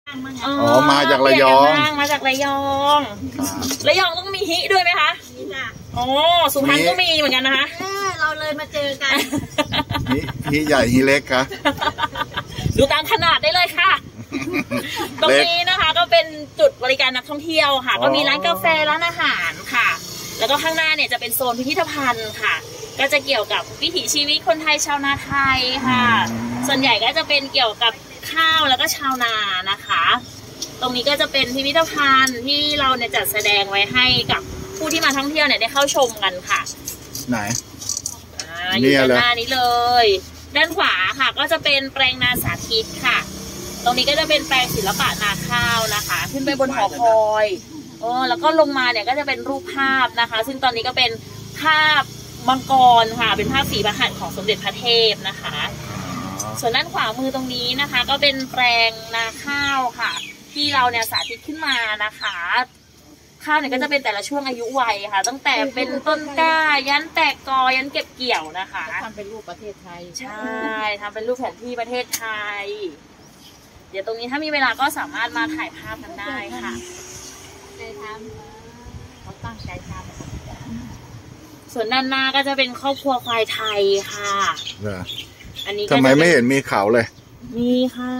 อ๋อมาจากระยองมาจากระยองระยองต้องมีฮิด้วยไหมคะมีค่ะอ๋อสุพรรณก็มีเหมือนกันนะคะเราเลยมาเจอกันฮิใหญ่ฮิเล็กค่ะดูตามขนาดได้เลยค่ะตรงนี้นะคะก็เป็นจุดบริการนักท่องเที่ยวค่ะก็มีร้านกาแฟร้านอาหารค่ะแล้วก็ข้างหน้าเนี่ยจะเป็นโซนพิพิธภัณฑ์ค่ะก็จะเกี่ยวกับวิถีชีวิตคนไทยชาวนาไทยค่ะส่วนใหญ่ก็จะเป็นเกี่ยวกับข้าวแล้วก็ชาวนานะคะตรงนี้ก็จะเป็นพิพิธภัณฑ์ที่เราเนี่ยจัดแสดงไว้ให้กับผู้ที่มาท่องเที่ยวเนี่ยได้เข้าชมกันค่ะไหนอยู่ด้านหน้านี้เลยด้านขวาค่ะก็จะเป็นแปลงนาสาธิตค่ะตรงนี้ก็จะเป็นแปลงศิลปะนาข้าวนะคะขึ้นไปบนหอคอยแล้วก็ลงมาเนี่ยก็จะเป็นรูปภาพนะคะซึ่งตอนนี้ก็เป็นภาพมังกรค่ะเป็นภาพฝีพระหัตถ์ของสมเด็จพระเทพนะคะส่วนด้านขวามือตรงนี้นะคะก็เป็นแปลงนาข้าวค่ะที่เราเนี่ยสาธิตขึ้นมานะคะข้าวเนี่ยก็จะเป็นแต่ละช่วงอายุวัยค่ะตั้งแต่เป็นต้นกล้ายันแตกกอยันเก็บเกี่ยวนะคะทำเป็นรูปประเทศไทยใช่ทำเป็นรูปแผนที่ประเทศไทยเดี๋ยวตรงนี้ถ้ามีเวลาก็สามารถมาถ่ายภาพกันได้ค่ะใจทำเขาตั้งใจทำส่วนด้านหน้าก็จะเป็นครอบครัวควายไทยค่ะอันนี้ทำไมไม่เห็นมีเขาเลยมีค่ะ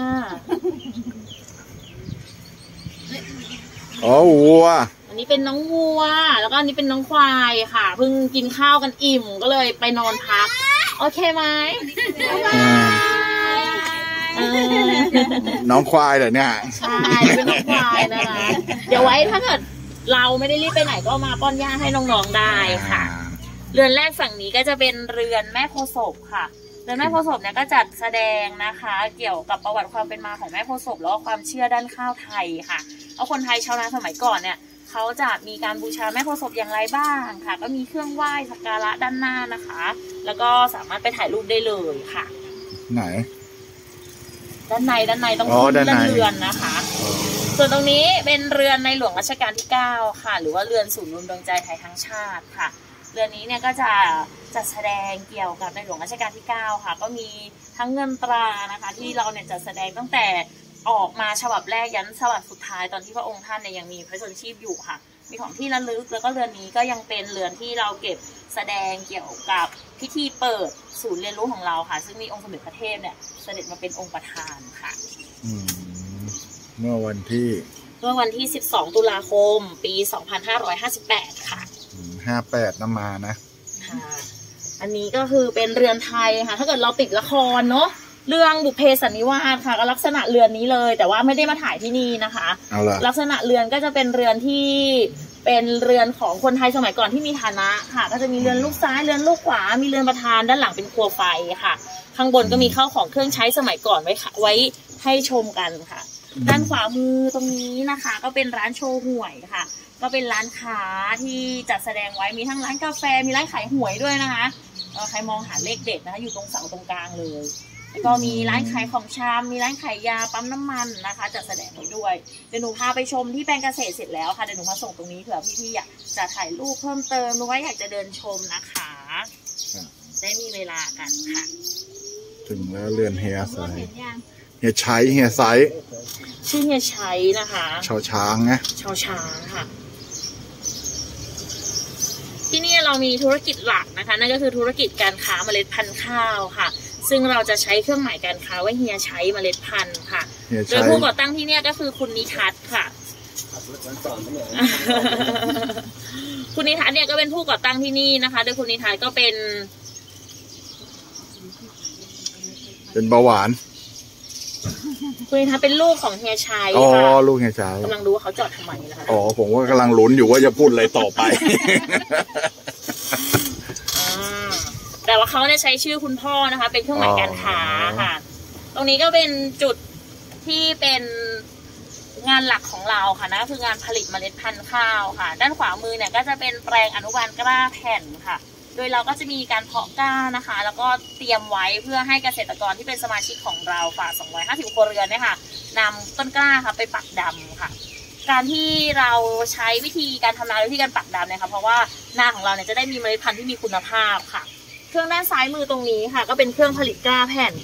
อ๋อวัวอันนี้เป็นน้องวัวแล้วก็อันนี้เป็นน้องควายค่ะเพิ่งกินข้าวกันอิ่มก็เลยไปนอนพักโอเคไหมน้องควายเหรอเนี่ยใช่เป็นน้องควายนะคะเดี๋ยวไว้ถ้าเกิดเราไม่ได้รีบไปไหนก็มาป้อนหญ้าให้น้องๆได้ค่ะเรือนแรกฝั่งนี้ก็จะเป็นเรือนแม่โพธิ์ศพค่ะเรือนแม่โพธิ์ศพเนี่ยก็จัดแสดงนะคะเกี่ยวกับประวัติความเป็นมาของแม่โพธิ์ศพแล้วก็ความเชื่อด้านข้าวไทยค่ะเอาคนไทยชาวนาสมัยก่อนเนี่ยเขาจะมีการบูชาแม่โพธิ์ศพอย่างไรบ้างค่ะก็มีเครื่องไหว้สักการะด้านหน้านะคะแล้วก็สามารถไปถ่ายรูปได้เลยค่ะไหนด้านในต้องขึ้นเรือนนะคะส่วนตรงนี้เป็นเรือนในหลวงรัชกาลที่9ค่ะหรือว่าเรือนศูนย์รวมดวงใจไทยทั้งชาติค่ะเรือนนี้เนี่ยก็จะจัดแสดงเกี่ยวกับในหลวงรัชกาลที่9ค่ะก็มีทั้งเงินตรานะคะที่เราเนี่ยจัดแสดงตั้งแต่ออกมาฉบับแรกยันฉบับสุดท้ายตอนที่พระองค์ท่านเนี่ยยังมีพระชนชีพอยู่ค่ะมีของที่ระลึกแล้วก็เรือนนี้ก็ยังเป็นเรือนที่เราเก็บแสดงเกี่ยวกับพิธีเปิดศูนย์เรียนรู้ของเราค่ะซึ่งมีองค์สมเด็จพระเทพเนี่ยเสด็จมาเป็นองค์ประธานค่ะเมื่อวันที่ 12 ตุลาคมปี 2558 ค่ะ 58น้ำมานะค่ะอันนี้ก็คือเป็นเรือนไทยค่ะถ้าเกิดเราติดละครเนาะเรื่องบุพเพสันนิวาสค่ะก็ลักษณะเรือนนี้เลยแต่ว่าไม่ได้มาถ่ายที่นี่นะคะลักษณะเรือนก็จะเป็นเรือนที่เป็นเรือนของคนไทยสมัยก่อนที่มีฐานะค่ะก็จะมีเรือนลูกซ้ายเรือนลูกขวามีเรือนประธานด้านหลังเป็นครัวไฟค่ะข้างบนก็มีข้าวของเครื่องใช้สมัยก่อนไว้ให้ชมกันค่ะด้านขวามือตรงนี้นะคะก็เป็นร้านโชว์หวยค่ะก็เป็นร้านค้าที่จัดแสดงไว้มีทั้งร้านกาแฟมีร้านขายหวยด้วยนะคะใครมองหาเลขเด็ดนะคะอยู่ตรงเสาตรงกลางเลยก็มีร้านขายของชำมีร้านขายยาปั๊มน้ำมันนะคะจัดแสดงไว้ด้วยเดี๋ยวหนูพาไปชมที่แปลงเกษตรเสร็จแล้วค่ะเดี๋ยวหนูมาส่งตรงนี้เผื่อพี่ๆอยากจะถ่ายรูปเพิ่มเติมหรือว่าอยากจะเดินชมนะคะได้มีเวลากันค่ะถึงแล้วเรือนเฮียไซเฮียชัยเฮียไซชื่อเฮียชัยนะคะชอช้างนะชอช้างค่ะที่นี่เรามีธุรกิจหลักนะคะนั่นก็คือธุรกิจการค้าเมล็ดพันธุ์ข้าวค่ะซึ่งเราจะใช้เครื่องหมายการค้าว่าเฮียใช้เมล็ดพันธุ์ค่ะโดยผู้ก่อตั้งที่นี่ก็คือคุณนิทัศน์ค่ะคุณนิทัศน์เนี่ยก็เป็นผู้ก่อตั้งที่นี่นะคะโดยคุณนิทัศน์ก็เป็นเบาหวานคุณนิทัศน์เป็นลูกของเฮียชัยอ๋อค่ะลูกเฮียชัยกำลังดูว่าเขาจอดทำไมนะคะอ๋อผมว่ากำลังลุ้นอยู่ว่าจะพูดอะไรต่อไปแต่ว่าเขาเนี่ยใช้ชื่อคุณพ่อนะคะเป็นเครื่องหมายการค้าค่ะตรงนี้ก็เป็นจุดที่เป็นงานหลักของเราค่ะนะคืองานผลิตเมล็ดพันธุ์ข้าวค่ะด้านขวามือเนี่ยก็จะเป็นแปลงอนุบาลกล้าแผ่นค่ะโดยเราก็จะมีการเพาะกล้านะคะแล้วก็เตรียมไว้เพื่อให้เกษตรกรที่เป็นสมาชิกของเราฝ่า250 ครัวเรือนเนี่ยค่ะนำต้นกล้าค่ะไปปักดำค่ะการที่เราใช้วิธีการทำนาวิธีการปักดำเนี่ยค่ะเพราะว่านาของเราเนี่ยจะได้มีเมล็ดพันธุ์ที่มีคุณภาพค่ะเครื่องด้านซ้ายมือตรงนี้ค่ะก็เป็นเครื่องผลิตกล้าแผ่นค่ะ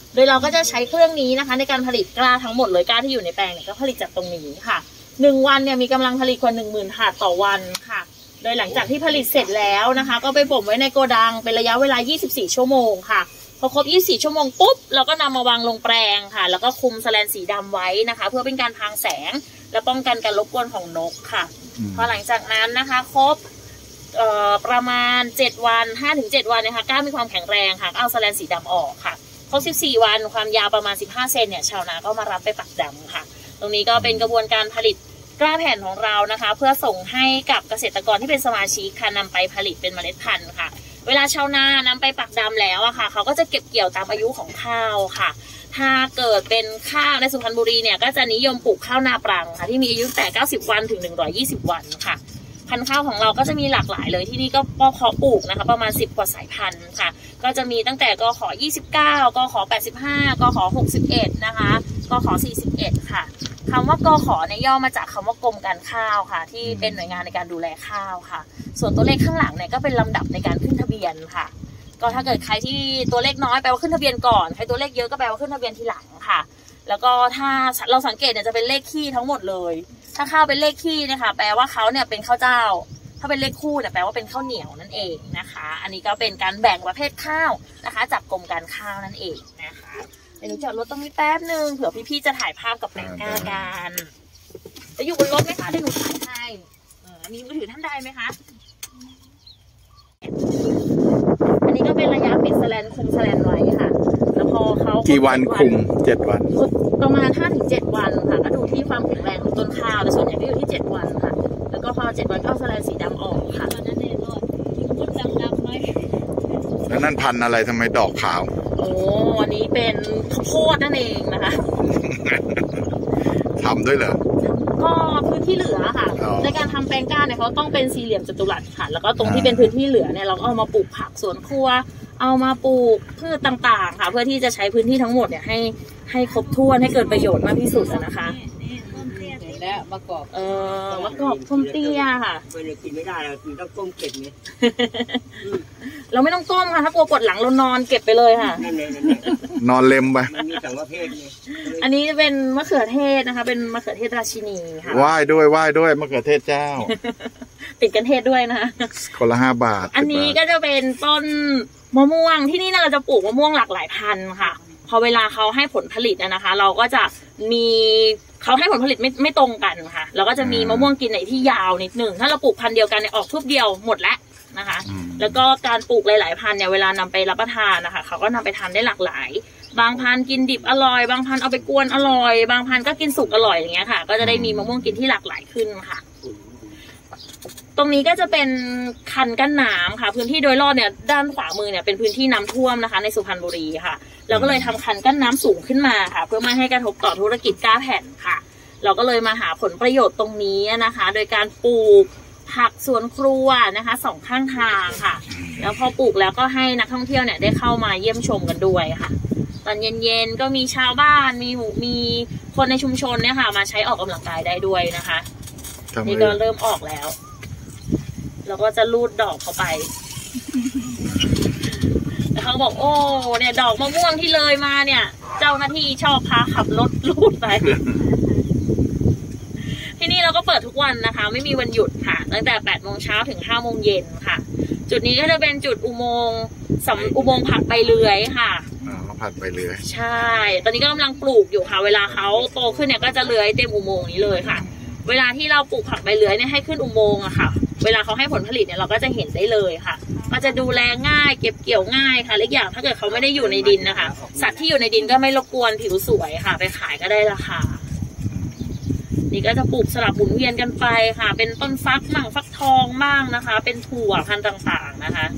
โดยเราก็จะใช้เครื่องนี้นะคะในการผลิตกล้าทั้งหมดเลยกล้าที่อยู่ในแปลงเนี่ยก็ผลิตจากตรงนี้ค่ะ1 วันเนี่ยมีกำลังผลิตกว่า 10,000 ถาดต่อวันค่ะโดยหลังจากที่ผลิตเสร็จแล้วนะคะก็ไปบ่มไว้ในโกดังเป็นระยะเวลา24 ชั่วโมงค่ะพอครบ24 ชั่วโมงปุ๊บเราก็นำมาวางลงแปลงค่ะแล้วก็คุมแสแลนสีดำไว้นะคะเพื่อเป็นการพรางแสงและป้องกันการรบกวนของนกค่ะพอหลังจากนั้นนะคะครบประมาณ7 วัน 5-7 วันนะคะกล้ามีความแข็งแรงค่ะก็เอาแสแลนสีดำออกค่ะครบ14 วันความยาวประมาณ15 เซนเนี่ยชาวนาก็มารับไปปักดำค่ะตรงนี้ก็เป็นกระบวนการผลิตกล้าแผ่นของเรานะคะเพื่อส่งให้กับเกษตรกรที่เป็นสมาชิกค่ะนำไปผลิตเป็นเมล็ดพันธุ์ค่ะเวลาชาวนานำไปปักดำแล้วอะค่ะเขาก็จะเก็บเกี่ยวตามอายุของข้าวค่ะถ้าเกิดเป็นข้าวในสุพรรณบุรีเนี่ยก็จะนิยมปลูกข้าวนาปรังค่ะที่มีอายุแต่90 วันถึง120 วันค่ะพันธุ์ข้าวของเราก็จะมีหลากหลายเลยที่นี่ก็เพาะปลูกนะคะประมาณ10 กว่าสายพันธุ์ค่ะก็จะมีตั้งแต่กข29กข85กข61นะคะกข41ค่ะคำว่ากขเนี่ยย่อมาจากคำว่ากรมการข้าวค่ะที่เป็นหน่วยงานในการดูแลข้าวค่ะส่วนตัวเลขข้างหลังเนี่ยก็เป็นลำดับในการขึ้นทะเบียนค่ะก็ถ้าเกิดใครที่ตัวเลขน้อยแปลว่าขึ้นทะเบียนก่อนใครตัวเลขเยอะก็แปลว่าขึ้นทะเบียนทีหลังค่ะแล้วก็ถ้าเราสังเกตเนี่ยจะเป็นเลขคี่ทั้งหมดเลยถ้าข้าวเป็นเลขคี่เนี่ยค่ะแปลว่าเขาเนี่ยเป็นข้าวเจ้าถ้าเป็นเลขคู่เนี่ยแปลว่าเป็นข้าวเหนียวนั่นเองนะคะอันนี้ก็เป็นการแบ่งประเภทข้าวนะคะจากกรมการข้าวนั่นเองนะคะเดี๋ยวหนูจอดรถตรงนี้แป๊บนึงเผื่อพี่ๆจะถ่ายภาพกับแปลงกล้ากันจะอยู่บนรถไหมคะเดี๋ยวหนูถ่ายให้มีมือถือท่านใดไหมคะอันนี้ก็เป็นระยะปิดแสแลนคุมแสแลนไว้ค่ะแล้วพอเขากี่วันคุม7 วันประมาณ 5-7 วันค่ะก็ดูที่ความแข็งแรงของต้นข้าวแต่ส่วนใหญ่ก็อยู่ที่7 วันค่ะแล้วก็พอ7 วันก็แสแลนสีดำออกค่ะแล้วนั่นเองรอดมุดดำๆไหมแล้วนั่นพันธุ์อะไรทำไมดอกขาวโอ้อันนี้เป็นข้าวโพดนั่นเองนะคะทำด้วยเหรอก็พื้นที่เหลือค่ะในการทำแปลงก้าเนี่ยเขาต้องเป็นสี่เหลี่ยมจัตุรัสค่ะแล้วก็ตรงที่เป็นพื้นที่เหลือเนี่ยเราก็เอามาปลูกผักสวนครัวเอามาปลูกพืชต่างๆค่ะเพื่อที่จะใช้พื้นที่ทั้งหมดเนี่ยให้ครบถ้วนให้เกิดประโยชน์มากที่สุดนะคะแล้วมะกอกมะกอกส้มเตี้ยค่ะเรากินไม่ได้เราต้องก้มเก็บเนี่ยเราไม่ต้องก้มค่ะถ้ากลัวปวดหลังเรานอนเก็บไปเลยค่ะนอนเล็มไปมันมี2 ประเภทนี่อันนี้เป็นมะเขือเทศนะคะเป็นมะเขือเทศราชินีค่ะไหว้ด้วยมะเขือเทศเจ้าติดกันเทศด้วยนะคนละ5 บาทอันนี้ก็จะเป็นต้นมะม่วงที่นี่เราจะปลูกมะม่วงหลากหลายพันธุ์ค่ะพอเวลาเขาให้ผลผลิตนะคะเราก็จะมีเขาให้ผลผลิตไม่ตรงกันค่ะเราก็จะมีมะม่วงกินไหนที่ยาวนิดนึงถ้าเราปลูกพันธุ์เดียวกันเนี่ยออกทุบเดียวหมดแล้วนะคะแล้วก็การปลูกหลายๆพันธุ์เนี่ยเวลานำไปรับประทานนะคะเขาก็นำไปทานได้หลากหลายบางพันธุ์กินดิบอร่อยบางพันธุ์เอาไปกวนอร่อยบางพันธุ์ก็กินสุกอร่อยอย่างเงี้ยค่ะก็จะได้มีมะม่วงกินที่หลากหลายขึ้นค่ะตรงนี้ก็จะเป็นคันกั้นน้ำค่ะพื้นที่โดยรอบเนี่ยด้านขวามือเนี่ยเป็นพื้นที่น้ำท่วมนะคะในสุพรรณบุรีค่ะเราก็เลยทำคันกั้นน้ำสูงขึ้นมาค่ะเพื่อไม่ให้กระทบต่อธุรกิจกล้าแผ่นค่ะเราก็เลยมาหาผลประโยชน์ตรงนี้นะคะโดยการปลูกผักสวนครัวนะคะ2 ข้างทางค่ะแล้วพอปลูกแล้วก็ให้นักท่องเที่ยวเนี่ยได้เข้ามาเยี่ยมชมกันด้วยค่ะตอนเย็นๆก็มีชาวบ้านมีคนในชุมชนเนี่ยค่ะมาใช้ออกกำลังกายได้ด้วยนะคะนี่ก็เริ่มออกแล้วแล้วก็จะลูดดอกเข้าไปแล้วเขาบอกโอ้เนี่ยดอกมะม่วงที่เลยมาเนี่ยเจ้าหน้าที่ชอบพาขับรถลูดไปที่นี่เราก็เปิดทุกวันนะคะไม่มีวันหยุดค่ะตั้งแต่8 โมงเช้าถึง5 โมงเย็นค่ะจุดนี้ก็จะเป็นจุดอุโมงค์ผักใบเลื้อยค่ะผักใบเลื้อยใช่ตอนนี้ก็กำลังปลูกอยู่ค่ะเวลาเขาโตขึ้นเนี่ยก็จะเลื้อยเต็มอุโมงค์นี้เลยค่ะเวลาที่เราปลูกผักใบเลื้อยเนี่ยให้ขึ้นอุโมงค์อะค่ะเวลาเขาให้ผลผลิตเนี่ยเราก็จะเห็นได้เลยค่ะมันจะดูแลง่ายเก็บเกี่ยวง่ายค่ะเล็กอย่างถ้าเกิดเขาไม่ได้อยู่ในดินนะคะสัตว์ที่อยู่ในดินก็ไม่รบกวนผิวสวยค่ะไปขายก็ได้ราคานี่ก็จะปลูกสลับหมุนเวียนกันไปค่ะเป็นต้นฟักมั่งฟักทองบ้างนะคะเป็นถั่วพันธุ์ต่างๆนะคะ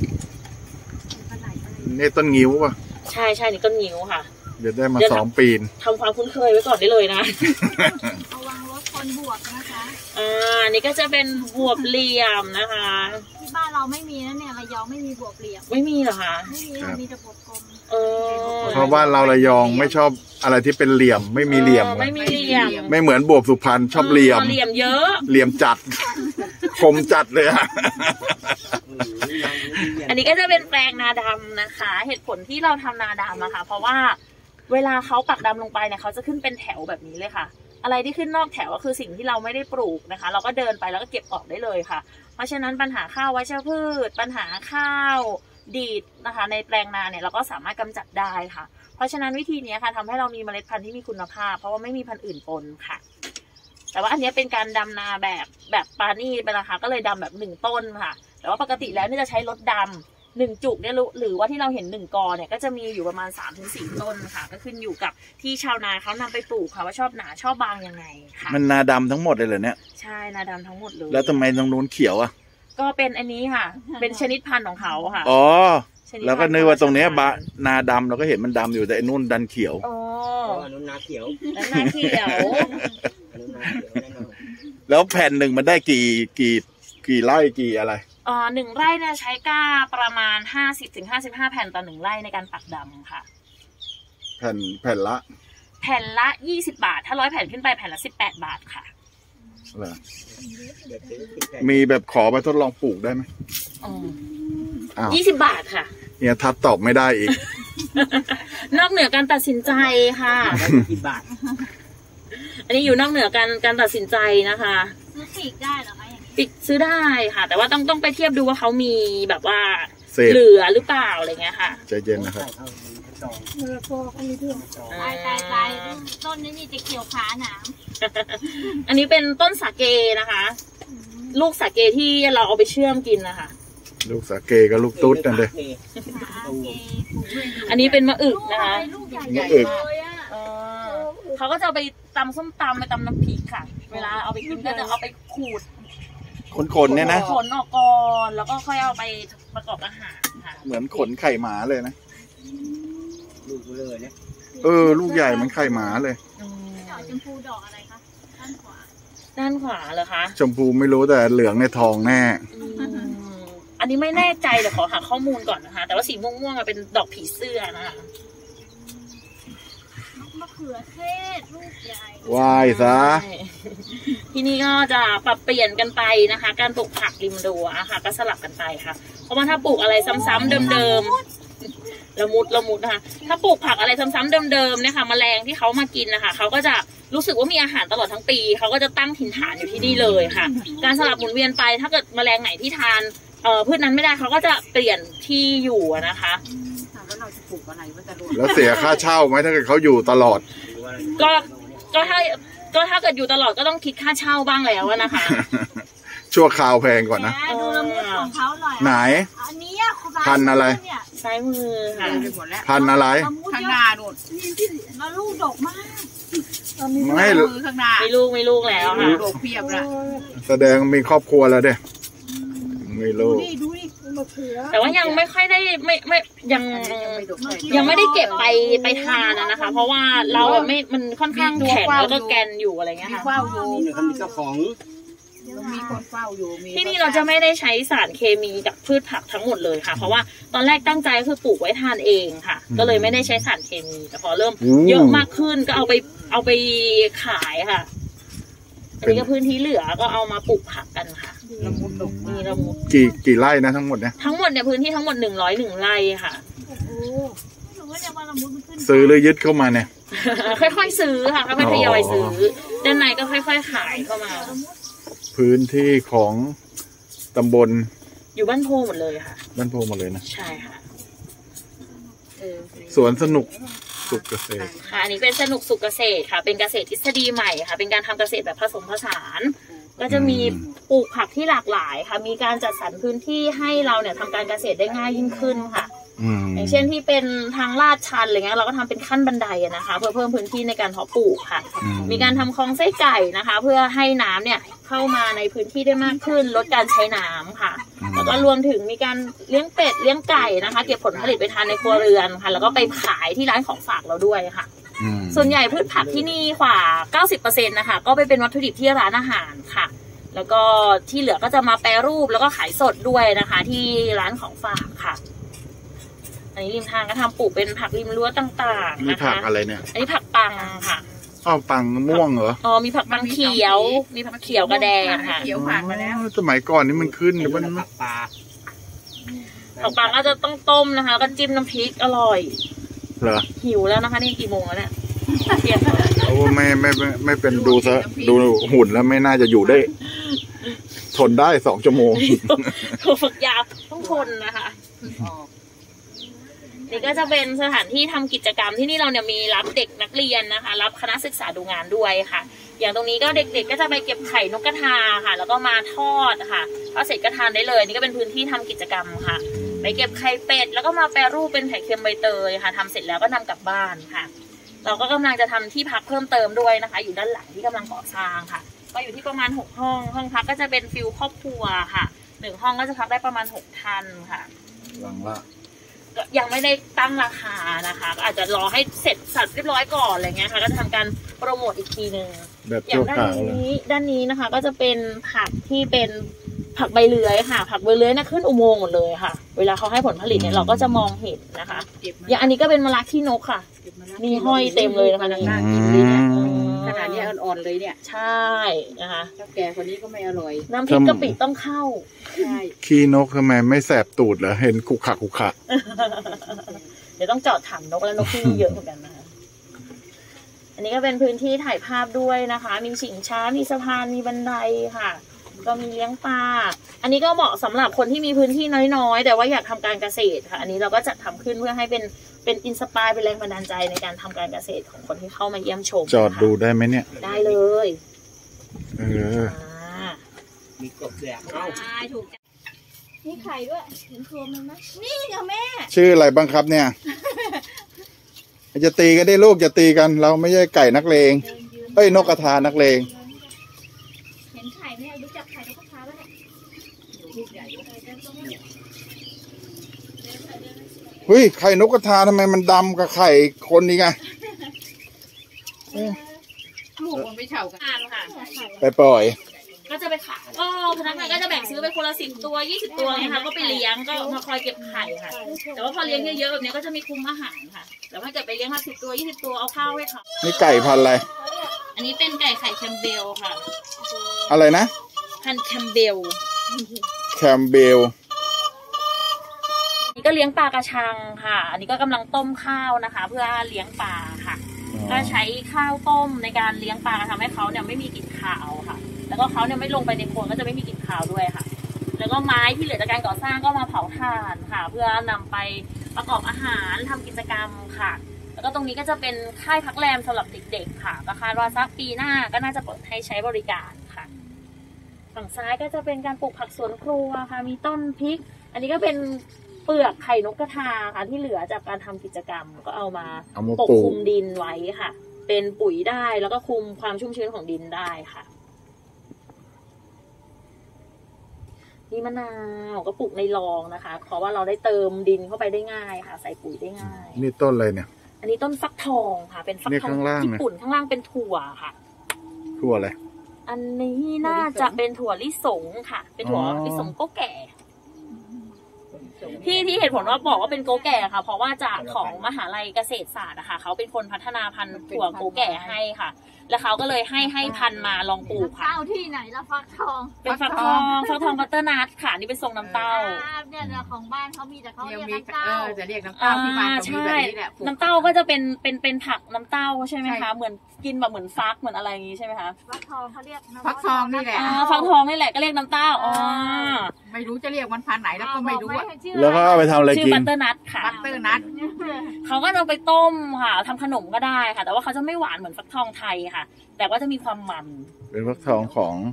นี่ต้นงิ้วป่ะใช่นี่ต้นงิ้วค่ะเดี๋ยวได้มา2 ปีทำความคุ้นเคยไว้ก่อนได้เลยนะระวังรถคนบวกนะคะนี่ก็จะเป็นบวบเหลี่ยมนะคะที่บ้านเราไม่มีนะเนี่ยระยองไม่มีบวบเหลี่ยมไม่มีเหรอคะไม่มีแต่บวบกลมเพราะว่าเราระยองไม่ชอบอะไรที่เป็นเหลี่ยมไม่มีเหลี่ยมไม่มีเหลี่ยมไม่เหมือนบวบสุพรรณชอบเหลี่ยมเยอะเหลี่ยมจัดคมจัดเลยอะอันนี้ก็จะเป็นแปลงนาดำนะคะเหตุผลที่เราทำนาดำนะคะเพราะว่าเวลาเขาปักดำลงไปเนี่ยเขาจะขึ้นเป็นแถวแบบนี้เลยค่ะอะไรที่ขึ้นนอกแถวก็คือสิ่งที่เราไม่ได้ปลูกนะคะเราก็เดินไปแล้วก็เก็บออกได้เลยค่ะเพราะฉะนั้นปัญหาข้าววัชพืชปัญหาข้าวดีดนะคะในแปลงนาเนี่ยเราก็สามารถกำจัดได้ค่ะเพราะฉะนั้นวิธีนี้ค่ะทำให้เรามีเมล็ดพันธุ์ที่มีคุณภาพเพราะว่าไม่มีพันธุ์อื่นปนค่ะแต่ว่าอันนี้เป็นการดำนาแบบปานี่ไปนะคะก็เลยดำแบบ1 ต้นค่ะแต่ว่าปกติแล้วนี่จะใช้รถดำ1 จุกเนี่ยหรือว่าที่เราเห็น1 กอเนี่ยก็จะมีอยู่ประมาณ 3-4 ต้นค่ะก็ขึ้นอยู่กับที่ชาวนาเขานำไปปลูกค่ะว่าชอบหนาชอบบางยังไงค่ะมันนาดำทั้งหมดเลยเหรอเนี่ยใช่นาดำทั้งหมดเลยแล้วทำไมตรงนู้นเขียวอ่ะก็เป็นอันนี้ค่ะเป็นชนิดพันธุ์ของเขาค่ะอ๋อแล้วก็นึกว่าตรงนี้นาดำเราก็เห็นมันดำอยู่แต่อันนู้นดันเขียวอ๋ออันนู้นนาเขียวนาเขียวอันนู้นนาเขียวแน่นอนแล้วแผ่นหนึ่งมันได้กี่ไร่กี่อะไร 1 ไร่เนี่ยใช้ก้าประมาณ50-55 แผ่นต่อ1 ไร่ในการปักดำค่ะแผ่นละ 20 บาทถ้า100 แผ่นขึ้นไปแผ่นละ18 บาทค่ะเหรอมีแบบขอไปทดลองปลูกได้ไหม 20 บาทค่ะเนี่ยทัดตอบไม่ได้อีกนอกเหนือการตัดสินใจค่ะ 20 บาทอันนี้อยู่นอกเหนือการตัดสินใจนะคะซื้อปีกได้หรอคะปีกซื้อได้ค่ะแต่ว่าต้องไปเทียบดูว่าเขามีแบบว่าเหลือหรือเปล่าอะไรเงี้ยค่ะใจเย็นนะครับตายต้นนี้จะเกี่ยวขาหนามอันนี้เป็นต้นสาเกนะคะลูกสาเกที่เราเอาไปเชื่อมกินนะคะลูกสาเกกับลูกตุ๊ดนั่นเลยอันนี้เป็นมะอึกนะคะมะอึกเขาก็จะเอาไปตำส้มตำไปตำน้ำพริกค่ะเวลาเอาไปกินก็จะเอาไปขูดขนเนี่ยนะขนออกก่อนแล้วก็ค่อยเอาไปประกอบอาหารค่ะเหมือนขนไข่หมาเลยนะลูกเลยเนี่ยลูกใหญ่เหมือนไข่หมาเลยชมพูดอกอะไรคะด้านขวาเหรอคะชมพูไม่รู้แต่เหลืองในทองแน่อันนี้ไม่แน่ใจเดี๋ยวขอหาข้อมูลก่อนนะคะแต่ว่าสีม่วงๆเป็นดอกผีเสื้อนะคะมะเขือเทศลูกใหญ่วายซะที่นี่ก็จะปรับเปลี่ยนกันไปนะคะการปลูกผักริมรั้วค่ะก็สลับกันไปค่ะเพราะว่าถ้าปลูกอะไรซ้ำๆเดิมๆละมุดนะคะถ้าปลูกผักอะไรซ้ำๆเดิมๆเนี่ยค่ะแมลงที่เขามากินนะคะเขาก็จะรู้สึกว่ามีอาหารตลอดทั้งปีเขาก็จะตั้งถิ่นฐานอยู่ที่นี่เลยค่ะการสลับหมุนเวียนไปถ้าเกิดแมลงไหนที่ทานพืชนั้นไม่ได้เขาก็จะเปลี่ยนที่อยู่นะคะแล้วเราจะปลูกอะไรว่าจะรู้แล้วเสียค่าเช่าไหมถ้าเกิดเขาอยู่ตลอดก็ถ้าเกิดอยู่ตลอดก็ต้องคิดค่าเช่าบ้างแล้วนะคะชั่วคราวแพงก่อนนะดูละมุดของเขาหน่อยไหนอันนี้พันอะไรซ้ายมือค่ะพันอะไรข้างหน้าดูแล้วลูกดกมากไม่ข้างหน้าไม่ลูกแล้วค่ะดกเพียบแล้วแสดงมีครอบครัวแล้วเด้ไม่รู้ดูแต่ว่ายังไม่ค่อยได้ไม่ยังไม่ได้เก็บไปทานนะคะเพราะว่าเรามันค่อนข้างแข็งแล้วก็แกนอยู่อะไรเงี้ยค่ะเฝ้าอยู่มีเจ้าของมีคนเฝ้าอยู่ที่นี่เราจะไม่ได้ใช้สารเคมีกับพืชผักทั้งหมดเลยค่ะเพราะว่าตอนแรกตั้งใจคือปลูกไว้ทานเองค่ะก็เลยไม่ได้ใช้สารเคมีแต่พอเริ่มเยอะมากขึ้นก็เอาไปขายค่ะอันนี้ก็พื้นที่เหลือก็เอามาปลูกผักกันค่ะละมุดดกมีละมุดกี่ไร่นะทั้งหมดเนี่ยทั้งหมดเนี่ยพื้นที่ทั้งหมด101 ไร่ค่ะซื้อหรือยึดเข้ามาเนี่ยค่อยๆซื้อค่ะค่อยๆทยอยซื้อด้านในก็ค่อยๆขายเข้ามาพื้นที่ของตำบลอยู่บ้านโพหมดเลยค่ะบ้านโพหมดเลยนะใช่ค่ะสวนสนุกสุขเกษตรค่ะอันนี้เป็นสนุกสุขเกษตรค่ะเป็นเกษตรทฤษฎีใหม่ค่ะเป็นการทำเกษตรแบบผสมผสานก็จะมีปลูกผักที่หลากหลายค่ะมีการจัดสรรพื้นที่ให้เราเนี่ยทำการเกษตรได้ง่ายยิ่งขึ้นค่ะอย่างเช่นที่เป็นทางลาดชันอะไรเงี้ยเราก็ทำเป็นขั้นบันไดนะคะเพื่อเพิ่มพื้นที่ในการเพาะปลูกค่ะมีการทำคลองไส้ไก่นะคะเพื่อให้น้ำเนี่ยเข้ามาในพื้นที่ได้มากขึ้นลดการใช้น้ำค่ะแล้วก็รวมถึงมีการเลี้ยงเป็ดเลี้ยงไก่นะคะเก็บผลผลิตไปทานในครัวเรือนค่ะแล้วก็ไปขายที่ร้านของฝากเราด้วยค่ะส่วนใหญ่พืชผักที่นี่กว่า 90% นะคะก็ไปเป็นวัตถุดิบที่ร้านอาหารค่ะแล้วก็ที่เหลือก็จะมาแปรรูปแล้วก็ขายสดด้วยนะคะที่ร้านของฝากค่ะอันนี้ริมทางก็ทำปลูกเป็นผักริมรั้วต่างๆนะคะผักอะไรเนี่ยอันนี้ผักปังค่ะปังม่วงเหรอมีผักปังเขียวมีผักเขียวกระแดงค่ะเขียวผ่านมาแล้วสมัยก่อนนี่มันขึ้นหรือมันผักปลาผักปังก็จะต้องต้มนะคะก็จิ้มน้ำพริกอร่อยเหรอหิวแล้วนะคะนี่กี่โมงแล้วเนี่ยเที่ยงโอ้ไม่เป็นดูซะดูหุ่นแล้วไม่น่าจะอยู่ได้ ทนได้2 ชั่วโมงถูกฝึกยาวต้องทนนะคะนี่ก็จะเป็นสถานที่ทำกิจกรรมที่นี่เราเนี่ยมีรับเด็กนักเรียนนะคะ รับคณะศึกษาดูงานด้วยค่ะ อย่างตรงนี้ก็เด็กๆก็จะไปเก็บไข่นกกระทาค่ะ แล้วก็มาทอดค่ะพอเสร็จก็ทานได้เลยนี่ก็เป็นพื้นที่ทำกิจกรรมค่ะ ไปเก็บไข่เป็ดแล้วก็มาแปรรูปเป็นไข่เค็มใบเตยค่ะทำเสร็จแล้วก็นำกลับบ้านค่ะ เราก็กำลังจะทำที่พักเพิ่มเติมด้วยนะคะ อยู่ด้านหลังที่กำลังก่อสร้างค่ะ ก็อยู่ที่ประมาณ6 ห้องห้องพักก็จะเป็นฟิลครอบครัวค่ะ1 ห้องก็จะพักได้ประมาณ6 ท่านค่ะหลังละยังไม่ได้ตั้งราคานะคะก็อาจจะรอให้เสร็จสับเรียบร้อยก่อนอะไรเงี้ยค่ะก็จะทำการโปรโมทอีกทีนึงอย่างด้านนี้นะคะก็จะเป็นผักที่เป็นผักใบเลื้อยค่ะผักใบเลื้อยนะขึ้นอุโมงค์หมดเลยค่ะเวลาเขาให้ผลผลิตเนี่ยเราก็จะมองเห็นนะคะอย่างอันนี้ก็เป็นมะระขี้นกค่ะมีห้อยเต็มเลยนะคะนี่ขนาดนี้อ่อนๆเลยเนี่ยใช่นะคะเจ้าแก่คนนี้ก็ไม่อร่อยน้ำพริกกะปิต้องเข้าใช่ขี้นกทำไมไม่แสบตูดเหรอเห็นขุกขะเดี๋ยวต้องจอดถามนกแล้วนกที่นี่เยอะเหมือนกันนะคะอันนี้ก็เป็นพื้นที่ถ่ายภาพด้วยนะคะมีชิงช้ามีสะพานมีบันไดค่ะก็มีเลี้ยงปลาอันนี้ก็เหมาะสำหรับคนที่มีพื้นที่น้อยๆแต่ว่าอยากทำการเกษตรค่ะอันนี้เราก็จัดทำขึ้นเพื่อให้เป็นอินสปายเป็นแรงบันดาลใจในการทำการเกษตรของคนที่เข้ามาเยี่ยมชมจอดดูได้ไหมเนี่ยได้เลยมีกบแดกเอ้าถูกนี่ไข่ด้วยเห็นโคมมันไหมนี่ค่ะแม่ชื่ออะไรบ้างครับเนี่ยจะตีกันได้ลูกจะตีกันเราไม่ใช่ไก่นักเลงเอ้ยนกกระทานักเลงเห็นไข่เนี่ยรู้จักไข่นกกระทาแล้วเนี่ยเฮ้ยไข่นกกระทาทำไมมันดำกับไข่คนนี้ไงลูกมันไปเฉากันไปปล่อยก็จะไปขายก็พนักงานก็จะแบ่งซื้อไปคนละ10 ตัว20 ตัวนะคะก็ไปเลี้ยงก็มาคอยเก็บไข่ค่ะแต่ว่าพอเลี้ยงเยอะๆแบบนี้ก็จะมีคุมอาหารค่ะแต่ถ้าเกิดไปเลี้ยงมา10 ตัว20 ตัวเอาข้าวให้เขานี่ไก่พันธุ์อะไรอันนี้เป็นไก่ไข่แคมเบลค่ะอะไรนะพันธุ์แคมเบลนี่ก็เลี้ยงปลากระชังค่ะอันนี้ก็กำลังต้มข้าวนะคะเพื่อเลี้ยงปลาค่ะก็ใช้ข้าวต้มในการเลี้ยงปลาทำให้เขาเนี่ยไม่มีกลิ่นคาวค่ะแล้วก็เขาเนี่ยไม่ลงไปในโคลนก็จะไม่มีกลิ่นคาวด้วยค่ะแล้วก็ไม้ที่เหลือจากการก่อสร้างก็มาเผาถ่านค่ะเพื่อนำไปประกอบอาหารทำกิจกรรมค่ะแล้วก็ตรงนี้ก็จะเป็นค่ายพักแรมสำหรับเด็กๆค่ะก็คาดว่าสักปีหน้าก็น่าจะเปิดให้ใช้บริการค่ะฝั่งซ้ายก็จะเป็นการปลูกผักสวนครัวค่ะมีต้นพริกอันนี้ก็เป็นเปลือกไข่นกกระทาค่ะที่เหลือจากการทำกิจกรรมก็เอามาปกคลุมดินไว้ค่ะเป็นปุ๋ยได้แล้วก็คุมความชุ่มชื้นของดินได้ค่ะนี่มะนาวก็ปลูกในรองนะคะเพราะว่าเราได้เติมดินเข้าไปได้ง่ายค่ะใส่ปุ๋ยได้ง่ายนี่ต้นอะไรเนี่ยอันนี้ต้นฟักทองค่ะเป็นฟักทองญี่ปุ่นข้างล่างเป็นถั่วค่ะถั่วอะไรอันนี้น่าจะเป็นถั่วลิสงค่ะเป็นถั่วลิสงโกแก่ที่เหตุผลว่าบอกว่าเป็นโกแก่ค่ะเพราะว่าจากของมหาลัยเกษตรศาสตร์นะคะเขาเป็นคนพัฒนาพันธุ์ถั่วโกแก่ให้ค่ะแล้วเขาก็เลยให้พันธุ์มาลองปลูกค่ะเต้าที่ไหนละฟักทองเป็นฟักทองบัตเตอร์นัทค่ะนี่เป็นทรงน้ำเต้าเนี่ยของบ้านเขามีแต่เขาเรียกน้ำเต้าจะเรียกน้ำเต้าที่บ้านเขามีแบบนี้แหละน้ำเต้าก็จะเป็นผักน้ำเต้าใช่ไหมคะเหมือนกินแบบเหมือนฟักเหมือนอะไรอย่างงี้ใช่ไหมคะฟักทองเขาเรียกฟักทองนี่แหละฟักทองนี่แหละก็เรียกน้ำเต้าไม่รู้จะเรียกมันพันธุ์ไหนแล้วก็ไม่รู้แล้วก็เอาไปทำอะไรกินชื่อบัตเตอร์นัทค่ะบัตเตอร์นัทเขาก็เอาไปต้มค่ะทำขนมก็ได้ค่ะแต่ว่าเขาจะไม่หวานเหมือนฟักทองไทยค่ะแต่ว่าจะมีความมันเป็นฟักทอง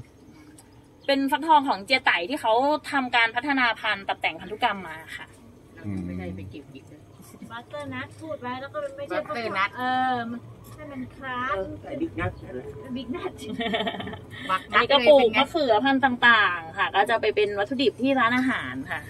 ของเจียไต่ที่เขาทำการพัฒนาพันธุ์ตัดแต่งพันธุกรรมมาค่ะไม่ได้ไปเก็บเลยบัตเตอร์นัทพูดไว้แล้วก็ไม่ใช่บัตเตอร์นัทให้มันคล้ายบิ๊กนัทอันนี้ก็ปลูกมะเขือพันธุ์ต่างๆค่ะก็จะไปเป็นวัตถุดิบที่ร้านอาหารค่ะ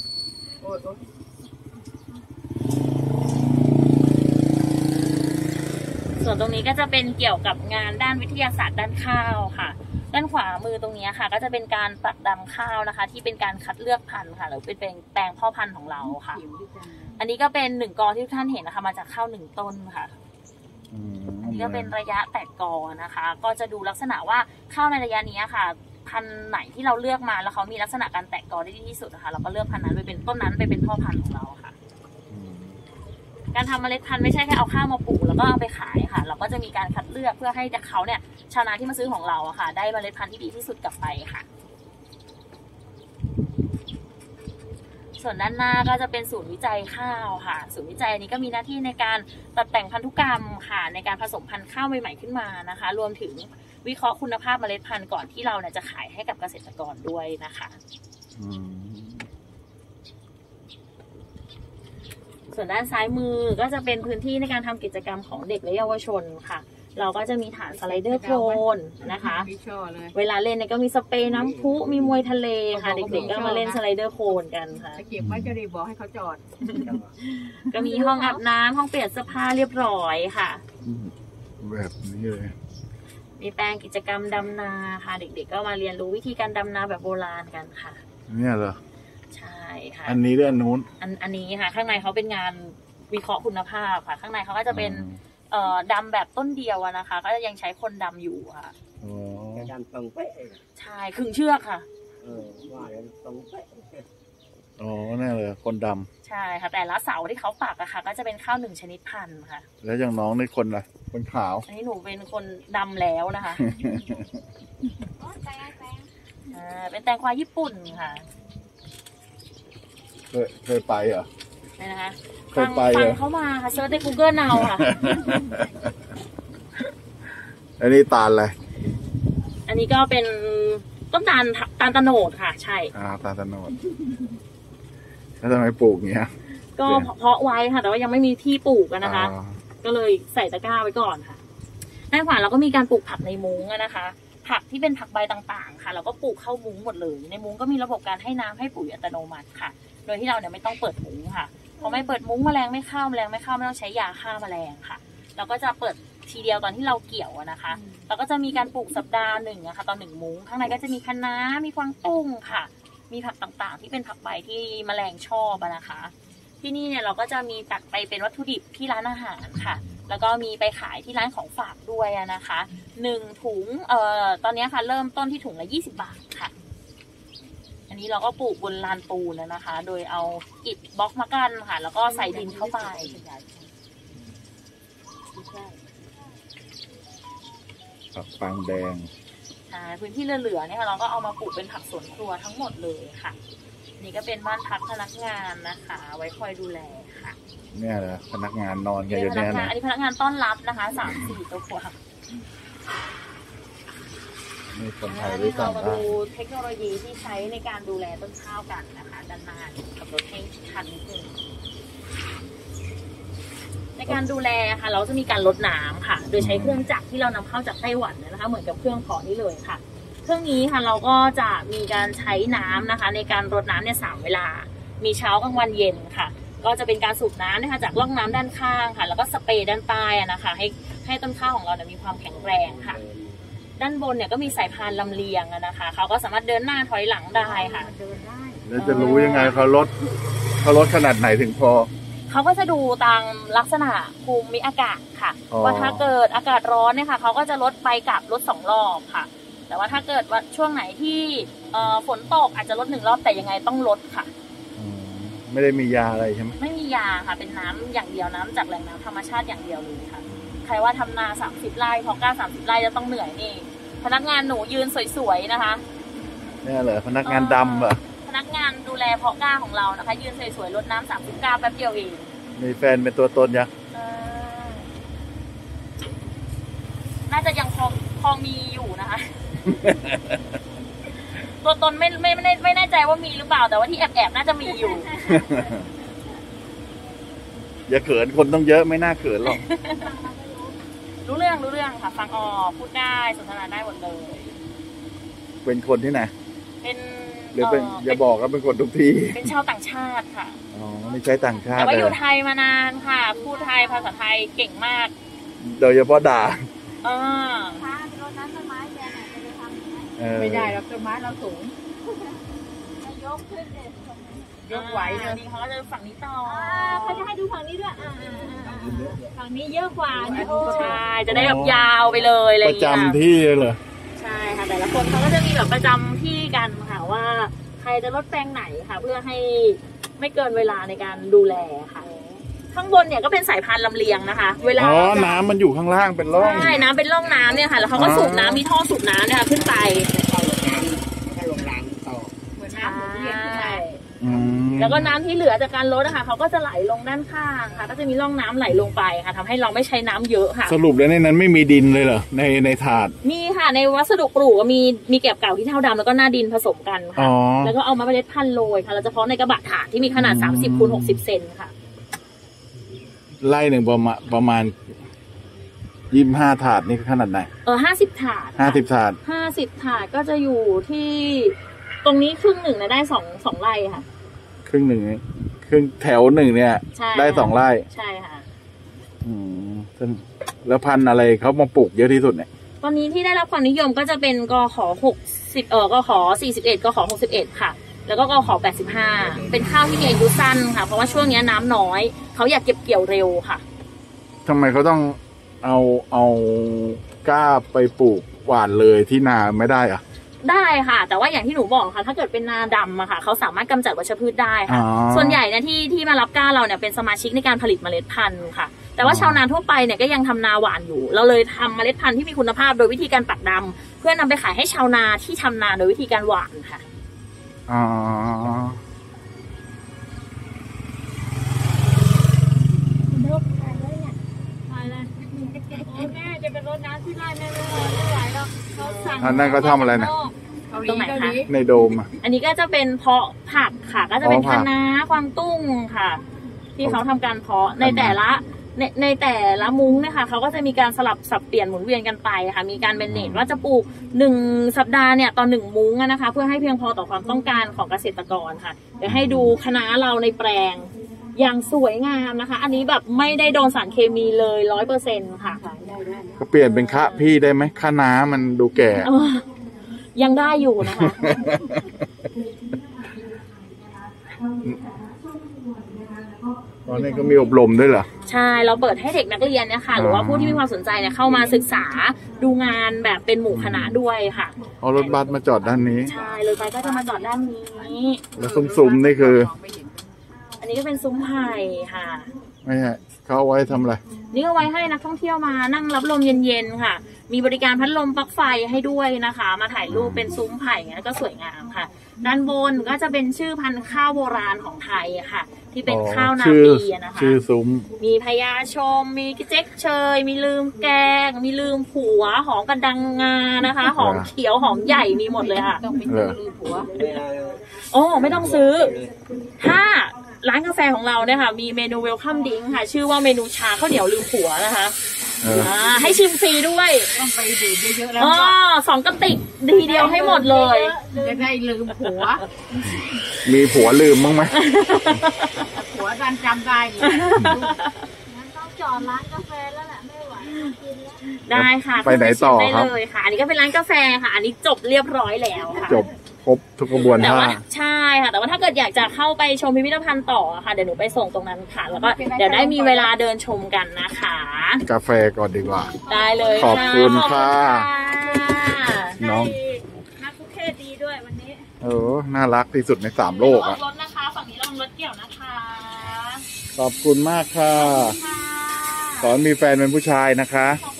ส่วนตรงนี้ก็จะเป็นเกี่ยวกับงานด้านวิทยาศาสตร์ด้านข้าวค่ะด้านขวามือตรงนี้ค่ะก็จะเป็นการปักดำข้าวนะคะที่เป็นการคัดเลือกพันธุ์ค่ะหรือเป็นแปลงพ่อพันธุ์ของเราค่ะอันนี้ก็เป็น1 กอที่ทุกท่านเห็นนะคะมาจากข้าว1 ต้นค่ะอันนี้ก็เป็นระยะแตกกอนะคะก็จะดูลักษณะว่าข้าวในระยะนี้ค่ะพันธุ์ไหนที่เราเลือกมาแล้วเขามีลักษณะการแตกกอได้ดีที่สุดนะคะเราก็เลือกพันธุ์นั้นไปเป็นต้นนั้นไปเป็นพ่อพันธุ์ของเราค่ะการทำเมล็ดพันธุ์ไม่ใช่แค่เอาข้าวมาปลูกแล้วก็เอาไปขายค่ะเราก็จะมีการคัดเลือกเพื่อให้เขาเนี่ยชาวนาที่มาซื้อของเราอะค่ะได้เมล็ดพันธุ์ที่ดีที่สุดกลับไปค่ะส่วนด้านหน้าก็จะเป็นศูนย์วิจัยข้าวค่ะศูนย์วิจัยนี้ก็มีหน้าที่ในการตัดแต่งพันธุกรรมค่ะในการผสมพันธุ์ข้าวใหม่ๆขึ้นมานะคะรวมถึงวิเคราะห์คุณภาพเมล็ดพันธุ์ก่อนที่เราเนี่ยจะขายให้กับเกษตรกรด้วยนะคะส่วนด้านซ้ายมือก็จะเป็นพื้นที่ในการทำกิจกรรมของเด็กและเยาวชนค่ะเราก็จะมีฐานสไลเดอร์โคลนนะคะเวลาเล่นเนี่ยก็มีสเปรย์น้ำพุมีมวยทะเลค่ะเด็กๆก็มาเล่นสไลเดอร์โคลนกันค่ะเก็บไว้จะได้บอกให้เขาจอดก็มีห้องอาบน้ำห้องเปลี่ยนเสื้อผ้าเรียบร้อยค่ะแบบนี้เลยมีแปลงกิจกรรมดำนาค่ะเด็กๆก็มาเรียนรู้วิธีการดำนาแบบโบราณกันค่ะเนี่ยเหรอใช่ค่ะอันนี้ด้วยอันนู้นอันนี้ค่ะข้างในเขาเป็นงานวิเคราะห์คุณภาพค่ะข้างในเขาก็จะเป็นดำแบบต้นเดียวนะคะก็ยังใช้คนดำอยู่ค่ะดำตรงเป๊ะใช่ขึงเชือกค่ะว่าตรงเป๊ะอ๋อนั่นเลยคนดำใช่ค่ะแต่ละเสาที่เขาปักอะค่ะก็จะเป็นข้าว1ชนิดพันธุ์ค่ะแล้วอย่างน้องนี่คนอะไรคนขาวอันนี้หนูเป็นคนดำแล้วนะคะเป็นแตงกวาญี่ปุ่นค่ะเคยไปเหรอนี่นะคะฟังเขามาค่ะเซิร์ชใน Google Now ค่ะอันนี้ตาลอะไรอันนี้ก็เป็นต้นตาลตะโนดค่ะใช่ตาลตะโนดแล้วทำไมปลูกเงี้ยก็เพาะไว้ค่ะแต่ว่ายังไม่มีที่ปลูกนะคะก็เลยใส่ตะกร้าไว้ก่อนค่ะด้านขวาเราก็มีการปลูกผักในมุ้งนะคะผักที่เป็นผักใบต่างๆค่ะเราก็ปลูกเข้ามุ้งหมดเลยในมุ้งก็มีระบบการให้น้ำให้ปุ๋ยอัตโนมัติค่ะโดยที่เราเนี่ยไม่ต้องเปิดมุ้งค่ะพอไม่เปิดมุ้งแมลงไม่เข้าไม่ต้องใช้ยาฆ่าแมลงค่ะเราก็จะเปิดทีเดียวตอนที่เราเกี่ยวนะคะเราก็จะมีการปลูกสัปดาห์หนึ่งนะคะตอน1มุ้งข้างในก็จะมีคะน้ามีกวางตุ้งค่ะมีผักต่างๆที่เป็นผักใบที่แมลงชอบนะคะที่นี่เนี่ยเราก็จะมีตัดไปเป็นวัตถุดิบที่ร้านอาหารค่ะแล้วก็มีไปขายที่ร้านของฝากด้วยนะคะ1ถุงตอนนี้ค่ะเริ่มต้นที่ถุงละ20 บาทค่ะอันนี้เราก็ปลูกบนลานปูนนะคะโดยเอาอิฐบล็อกมากั้นค่ะแล้วก็ใส่ดินเข้าไปผักฟางแดงพื้นที่เหลือๆเนี่ยเราก็เอามาปลูกเป็นผักสวนครัวทั้งหมดเลยค่ะนี่ก็เป็นบ้านพักพนักงานนะคะไว้คอยดูแลค่ะเนี่ยเหรอพนักงานนอนกันอยู่เนี่ยนะอันนี้พนักงานต้อนรับนะคะ3-4 ตัวมีคนไทยด้วยกันเรามาดูเทคโนโลยีที่ใช้ในการดูแลต้นข้าวกันนะคะด้านหน้ากับรถให้ทันนิดนึงในการดูแลค่ะเราจะมีการลดน้ำค่ะโดยใช้เครื่องจักรที่เรานำเข้าจากไต้หวันนะคะเหมือนกับเครื่องเพาะนี้เลยค่ะเครื่องนี้ค่ะเราก็จะมีการใช้น้ำนะคะในการรดน้ำเนี่ย3 เวลามีเช้ากลางวันเย็นค่ะก็จะเป็นการสูบน้ำนะคะจากร่องน้ำด้านข้างค่ะแล้วก็สเปรย์ด้านใต้นะคะให้ต้นข้าวของเราเนี่ยมีความแข็งแรงค่ะด้านบนเนี่ยก็มีสายพานลำเลียงนะคะเขาก็สามารถเดินหน้าถอยหลังได้ค่ะแล้วจะรู้ยังไงเขาลดขนาดไหนถึงพอเขาก็จะดูตามลักษณะภูมิอากาศค่ะว่าถ้าเกิดอากาศร้อนเนี่ยค่ะเขาก็จะลดไปกับลด2 รอบค่ะแต่ว่าถ้าเกิดว่าช่วงไหนที่ฝนตกอาจจะลด1 รอบแต่ยังไงต้องลดค่ะไม่ได้มียาอะไรใช่ไหมไม่มียาค่ะเป็นน้ำอย่างเดียวน้ำจากแหล่งน้ำธรรมชาติอย่างเดียวเลยค่ะใครว่าทำนา30 ไร่พอกล้า30 ไร่จะต้องเหนื่อยนี่พนักงานหนูยืนสวยๆนะคะนี่เหรอพนักงานดำเหรอพนักงานดูแลเพาะกล้าของเรานะคะยืนสวยๆรดน้ำ30 ก้าแป๊บเดียวเองมีแฟนเป็นตัวตนยังน่าจะยังพอมีอยู่นะคะ ตัวตนไม่แน่ใจว่ามีหรือเปล่าแต่ว่าที่แอบน่าจะมีอยู่อย่าเขินคนต้องเยอะไม่น่าเขินหรอกรู้เรื่องค่ะฟังออกพูดได้สนทนาได้หมดเลยเป็นคนที่ไหนเป็นหรือเป็นอย่าบอกว่าเป็นคนทุกที่เป็นชาวต่างชาติค่ะอ๋อไม่ใช่ต่างชาติแต่ว่าอยู่ไทยมานานค่ะพูดไทยภาษาไทยเก่งมากโดยเฉพาะด่าถ้ารถน้ำต้นไม้แกไหนจะไปทำไม่ได้หรอกต้นไม้เราสูงยกขึ้นเลยยกไหวเลยนี่เขาก็จะฝั่งนี้ต่อเขาจะให้ดูฝั่งนี้ด้วยฝั่งนี้เยอะกว่าใช่จะได้แบบยาวไปเลยอะไรประจำที่เลยใช่ค่ะแต่ละคนเขาก็จะมีแบบประจำที่กันค่ะว่าใครจะลดแปลงไหนค่ะเพื่อให้ไม่เกินเวลาในการดูแลค่ะข้างบนเนี่ยก็เป็นสายพานลำเลียงนะคะเวลาน้ำมันอยู่ข้างล่างเป็นร่องใช่น้ำเป็นร่องน้ำเนี่ยค่ะแล้วเขาก็สูบน้ำมีท่อสูบน้ำเนี่ยขึ้นไปลงรางต่อเหมือนน้ำหมุนเวียนขึ้นไปแล้วก็น้ำที่เหลือจากการลดนะคะเขาก็จะไหลลงด้านข้างค่ะก็จะมีร่องน้ำไหลลงไปค่ะทำให้เราไม่ใช้น้ำเยอะค่ะสรุปแล้วในนั้นไม่มีดินเลยเหรอในถาดมีค่ะในวัสดุปลูกมีแกบเก่าที่เท่าดำแล้วก็หน้าดินผสมกันค่ะแล้วก็เอามาเมล็ดพันธุ์โรยค่ะเราจะเพาะในกระบะถาดที่มีขนาด30 x 60 เซนค่ะไร่หนึ่งประมาณ25 ถาดนี่ขนาดไหน 50 ถาด 50 ถาด 50 ถาดก็จะอยู่ที่ตรงนี้ครึ่งหนึ่งนะได้สองไร่ค่ะครึ่งหนึ่งครึ่งแถวหนึ่งเนี่ยได้2 ไร่ใช่ค่ะแล้วพันธุ์อะไรเขามาปลูกเยอะที่สุดเนี่ยตอนนี้ที่ได้รับความนิยมก็จะเป็นกข60กข41กข61ค่ะแล้วก็กข85เป็นข้าวที่มีอายุสั้นค่ะเพราะว่าช่วงนี้น้ำน้อยเขาอยากเก็บเกี่ยวเร็วค่ะทำไมเขาต้องเอาก้าไปปลูกหว่านเลยที่นาไม่ได้อะได้ค่ะแต่ว่าอย่างที่หนูบอกค่ะถ้าเกิดเป็นนาดำอะค่ะเขาสามารถกำจัดวัชพืชได้ค่ะส่วนใหญ่นะที่มารับก้าเราเนี่ยเป็นสมาชิกในการผลิตเมล็ดพันธุ์ค่ะแต่ว่าชาวนาทั่วไปเนี่ยก็ยังทำนาหว่านอยู่เราเลยทำเมล็ดพันธุ์ที่มีคุณภาพโดยวิธีการปักดำเพื่อนำไปขายให้ชาวนาที่ทำนาโดยวิธีการหว่านค่ะแม่จะเป็นรถน้ำที่ไร่ไม่ไหวหรอกเขาสั่งนั่นก็ทำอะไรนะตรงไหนคะในโดมอันนี้ก็จะเป็นเพาะผักค่ะก็จะเป็นคะน้ากวางตุ้งค่ะที่เขาทำการเพาะในแต่ละมุ้งนะคะเขาก็จะมีการสลับสับเปลี่ยนหมุนเวียนกันไปค่ะมีการเมนเนจว่าจะปลูก1 สัปดาห์เนี่ยต่อ1 มุ้งนะคะเพื่อให้เพียงพอต่อความต้องการของเกษตรกรค่ะเดี๋ยวให้ดูคะน้าเราในแปลงอย่างสวยงามนะคะอันนี้แบบไม่ได้โดนสารเคมีเลย 100% ค่ะก็เปลี่ยนเป็นคะพี่ได้ไหมคะน้ามันดูแก่ยังได้อยู่นะคะตอนนี้ก็มีอบรมด้วยเหรอใช่เราเปิดให้เด็กนักเรียนเนี่ยค่ะหรือว่าผู้ที่มีความสนใจเนี่ยเข้ามาศึกษาดูงานแบบเป็นหมู่คณะด้วยค่ะเอารถบัสมาจอดด้านนี้ใช่รถบัสก็จะมาจอดด้านนี้แล้วซุ้มๆนี่คืออันนี้ก็เป็นซุ้มไผ่ค่ะไม่ใช่เขาเอาไว้ทำอะไรนี่ก็ไว้ให้นักท่องเที่ยวมานั่งรับลมเย็นๆค่ะมีบริการพัดลมปลั๊กไฟให้ด้วยนะคะมาถ่ายรูปเป็นซุ้มไผ่แล้วก็สวยงามค่ะด้านบนก็จะเป็นชื่อพันธุ์ข้าวโบราณของไทยค่ะที่เป็นข้าวนาปีนะคะชื่อซุ้มมีพญาชมมีเจ๊กเชยมีลืมแกงมีลืมผัวหอมกระดังงานะคะหอมเขียวหอมใหญ่มีหมดเลยค่ะต้องเป็นลืมผัวโอ้ไม่ต้องซื้อถ้าร้านกาแฟของเราเนี่ยค่ะมีเมนูเวลคัมดิ้งค่ะชื่อว่าเมนูชาข้าวเหนียวลืมผัวนะคะให้ชิมฟรีด้วยต้องไปดื่มเยอะๆแล้ว 2 กระติกทีเดียวให้หมดเลยจะได้ลืมผัวมีผัวลืมมั้งไหมผัวดันจำได้งั้นต้องจอดร้านกาแฟแล้วแหละไม่ไหวกินแล้วได้ค่ะไปไหนต่อครับได้เลยค่ะอันนี้ก็เป็นร้านกาแฟค่ะอันนี้จบเรียบร้อยแล้วค่ะจบครบทุกกระบวนท่าใช่ค่ะแต่ว่าถ้าเกิดอยากจะเข้าไปชมพิพิธภัณฑ์ต่อค่ะเดี๋ยวหนูไปส่งตรงนั้นค่ะแล้วก็เดี๋ยวได้มีเวลาเดินชมกันนะคะกาแฟก่อนดีกว่าได้เลยขอบคุณค่ะน้องนักทุกเทศดีด้วยวันนี้น่ารักที่สุดใน3 โลกอ่ะรถนะคะฝั่งนี้ลงรถเกี่ยวนะคะขอบคุณมากค่ะขอมีแฟนเป็นผู้ชายนะคะ